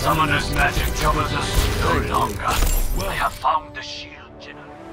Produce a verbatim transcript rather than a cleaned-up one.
Summoner's magic troubles us no longer. I have found the shield, General.